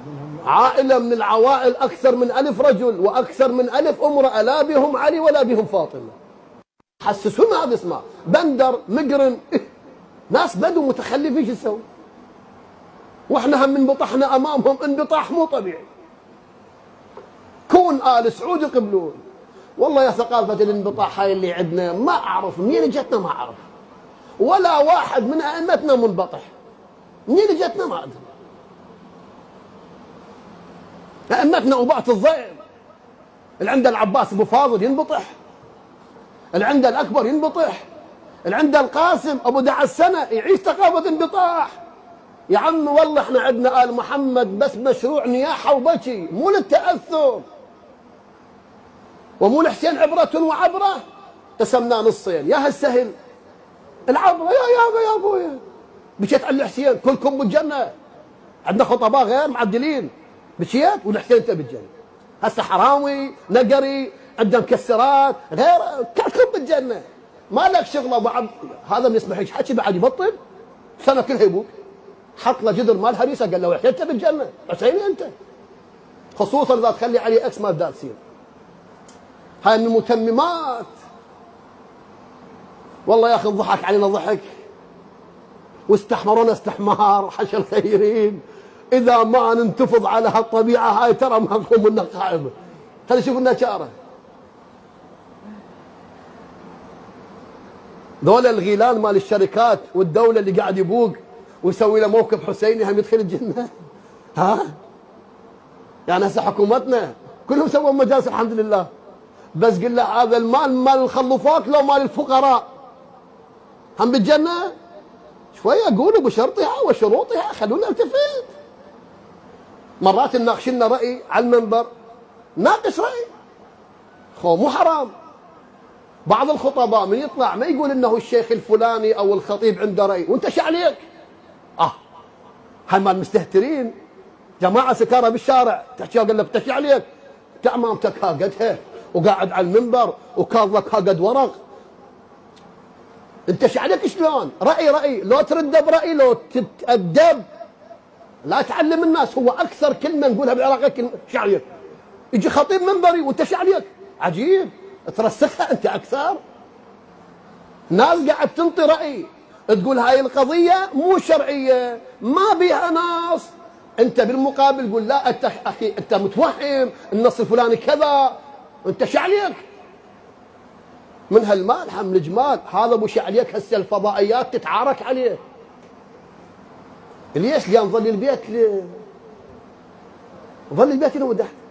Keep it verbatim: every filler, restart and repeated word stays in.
عائلة من العوائل أكثر من ألف رجل وأكثر من ألف امرأة، لا بهم علي ولا بهم فاطمة. حسسونا هذا اسمه بندر مقرن، ناس بدو متخلفين، شو يسوي؟ واحنا هم انبطحنا امامهم انبطاح مو طبيعي. كون آل سعود يقبلون. والله يا ثقافة الانبطاح هاي اللي عندنا ما اعرف منين اجتنا، ما اعرف ولا واحد من ائمتنا منبطح. منين اجتنا ما ادري. ائمتنا أباة الضيم، اللي عنده العباس ابو فاضل ينبطح، اللي عنده الاكبر ينبطح، اللي عنده القاسم ابو دع السنه يعيش ثقافه انبطاح. يا عم والله احنا عندنا آل محمد بس مشروع نياحه وبكي، مو للتاثر، ومو لحسين عبره وعبره. قسمناه نصين، يا هالسهل العبره يا يابا يا ابويا بكيت على الحسين كلكم بالجنه، عندنا خطباء غير معدلين، بكيت والحسين انت بالجنه. هسه حراوي نقري عنده مكسرات غير كلكم بالجنه، ما لك شغله ابو عبد هذا ما يسمح حكي بعد يبطل سنه كلها يبوك. حط له جدر مال هريسه قال له انت بالجنه حسيني انت، خصوصا اذا تخلي عليه اكس ما بدها تصير. هاي من المتممات. والله يا اخي ضحك علينا ضحك واستحمرونا استحمار حشا الخيرين. اذا ما ننتفض على هالطبيعه هاي ترى ما نقوم لنا قائمه. خلي شوف لنا شاره. ذولا الغيلان مال الشركات والدوله اللي قاعد يبوق ويسوي له موقف حسيني هم يدخل الجنه؟ ها؟ يعني هسه حكومتنا كلهم سووا مجالس الحمد لله، بس قل له هذا المال مال الخلفوك لو مال الفقراء هم بالجنه؟ شويه قولوا بشرطها وشروطها خلونا نلتفت. مرات نناقش لنا راي على المنبر، ناقش راي خو مو حرام. بعض الخطباء من يطلع ما يقول انه الشيخ الفلاني او الخطيب عنده راي وانت شو عليك؟ اه هاي مال مستهترين جماعه سكاره بالشارع تحكي قال لك انت شو عليك؟ انت امامتك ها قدها وقاعد على المنبر وكاظلك ها قد ورق، انت شو عليك شلون؟ راي راي، لو ترد براي لو تتادب لا تعلم الناس. هو اكثر كلمه نقولها بالعراق كلمه شو عليك؟ يجي خطيب منبري وانت شو عليك؟ عجيب ترسخها انت اكثر. ناس قاعد تنطي راي تقول هاي القضيه مو شرعيه ما بيها نص، انت بالمقابل قول لا انت اخي انت متوهم النص الفلاني كذا، انت شو عليك؟ من هالمال حمل جمال هذا ابو شو عليك. هسه الفضائيات تتعارك عليه. ليش؟ لان ظل البيت ل... ظل البيت له ودحت.